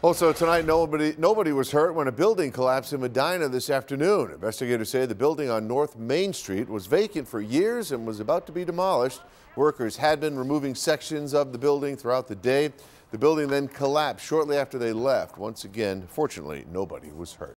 Also tonight, nobody was hurt when a building collapsed in Medina this afternoon. Investigators say the building on North Main Street was vacant for years and was about to be demolished. Workers had been removing sections of the building throughout the day. The building then collapsed shortly after they left. Once again, fortunately, nobody was hurt.